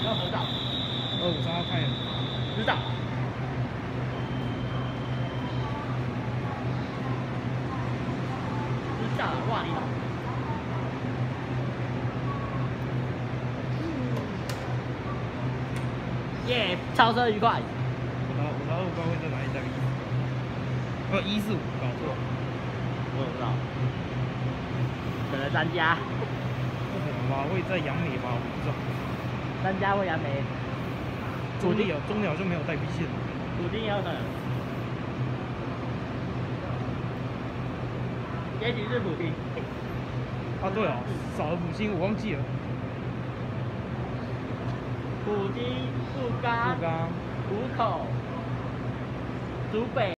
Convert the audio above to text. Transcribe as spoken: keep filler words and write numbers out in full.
要合照。 二五三号看一眼。 知道。知道了，哇你好。耶，超车愉快。 我的我的二五高会在哪里加个一？哦，一四五，搞错。 我不知道。可能三家。 不可能吧？会在杨梅吧？我不知道。 三家或杨梅。 中鸟中鸟就没有带 B 线。 土丁也有可能。也许是土丁。 啊，对哦，少了补星，我忘记了。 普京、富冈、 富冈、 湖口、竹北。